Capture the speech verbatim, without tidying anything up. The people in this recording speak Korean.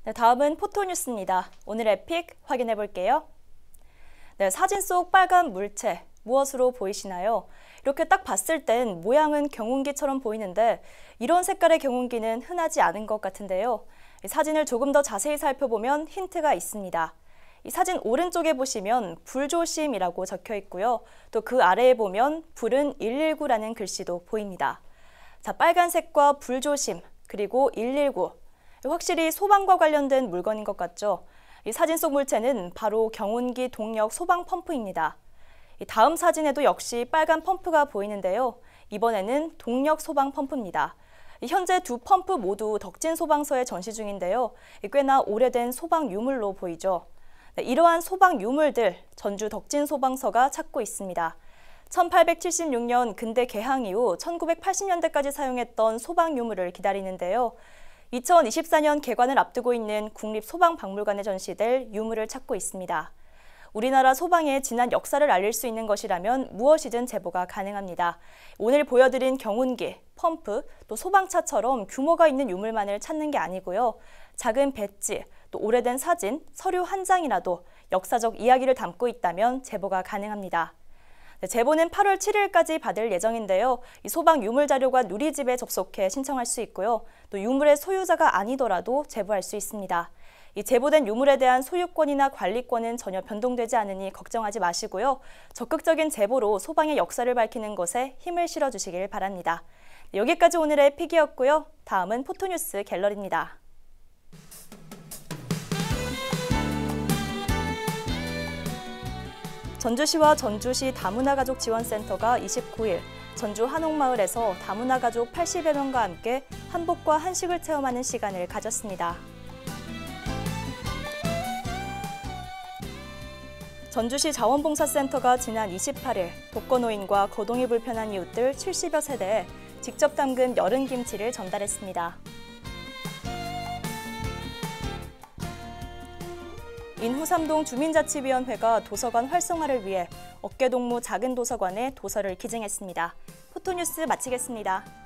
네, 다음은 포토뉴스입니다. 오늘의 픽 확인해 볼게요. 네, 사진 속 빨간 물체 무엇으로 보이시나요? 이렇게 딱 봤을 땐 모양은 경운기처럼 보이는데 이런 색깔의 경운기는 흔하지 않은 것 같은데요. 이 사진을 조금 더 자세히 살펴보면 힌트가 있습니다. 이 사진 오른쪽에 보시면 불조심이라고 적혀 있고요. 또 그 아래에 보면 불은 일일구라는 글씨도 보입니다. 자, 빨간색과 불조심 그리고 일일구. 확실히 소방과 관련된 물건인 것 같죠? 이 사진 속 물체는 바로 경운기 동력 소방 펌프입니다. 이 다음 사진에도 역시 빨간 펌프가 보이는데요. 이번에는 동력 소방 펌프입니다. 현재 두 펌프 모두 덕진 소방서에 전시 중인데요. 꽤나 오래된 소방 유물로 보이죠. 네, 이러한 소방 유물들 전주 덕진 소방서가 찾고 있습니다. 천팔백칠십육 년 근대 개항 이후 천구백팔십 년대까지 사용했던 소방 유물을 기다리는데요. 이천이십사 년 개관을 앞두고 있는 국립소방박물관에 전시될 유물을 찾고 있습니다. 우리나라 소방의 지난 역사를 알릴 수 있는 것이라면 무엇이든 제보가 가능합니다. 오늘 보여드린 경운기, 펌프, 또 소방차처럼 규모가 있는 유물만을 찾는 게 아니고요. 작은 배지, 또 오래된 사진, 서류 한 장이라도 역사적 이야기를 담고 있다면 제보가 가능합니다. 네, 제보는 팔월 칠일까지 받을 예정인데요. 이 소방 유물 자료가 누리집에 접속해 신청할 수 있고요. 또 유물의 소유자가 아니더라도 제보할 수 있습니다. 이 제보된 유물에 대한 소유권이나 관리권은 전혀 변동되지 않으니 걱정하지 마시고요. 적극적인 제보로 소방의 역사를 밝히는 것에 힘을 실어주시길 바랍니다. 네, 여기까지 오늘의 픽이었고요. 다음은 포토뉴스 갤러리입니다. 전주시와 전주시 다문화가족지원센터가 이십구일 전주 한옥마을에서 다문화 가족 팔십여 명과 함께 한복과 한식을 체험하는 시간을 가졌습니다. 전주시 자원봉사센터가 지난 이십팔일 독거노인과 거동이 불편한 이웃들 칠십여 세대에 직접 담근 여름 김치를 전달했습니다. 인후삼동 주민자치위원회가 도서관 활성화를 위해 어깨동무 작은 도서관에 도서를 기증했습니다. 포토뉴스 마치겠습니다.